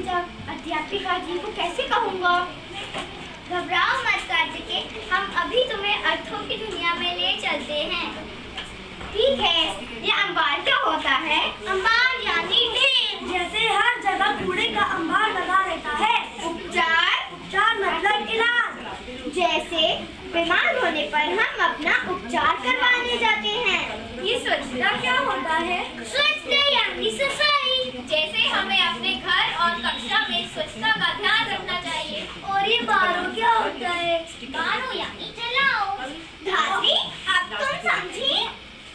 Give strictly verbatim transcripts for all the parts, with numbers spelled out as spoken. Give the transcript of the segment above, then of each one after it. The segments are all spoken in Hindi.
अध्यापिका जी को कैसे कहूँगा? घबराओ मत कार्तिके, हम अभी तुम्हें अर्थों की दुनिया में ले चलते हैं। ठीक है, ये अंबार क्या होता है? अंबार यानी ढेर। जैसे हर जगह कूड़े का अंबार लगा रहता है। उपचार? उपचार मतलब इलाज। जैसे बीमार होने पर हम अपना उपचार करवाने जाते हैं। ये स्वच्छता क्या होता है? स्वच्छता यानी सफाई। जैसे हमें अपने घर और कक्षा में स्वच्छता का ध्यान रखना चाहिए। और ये बारो क्या होता है? बारो यानी चलाओ। धात्री, अब तुम समझी?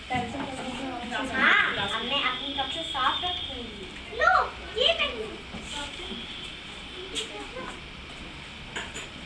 हाँ, अब मैं अपनी कक्षा साफ रखूंगी। लो, ये पहनो।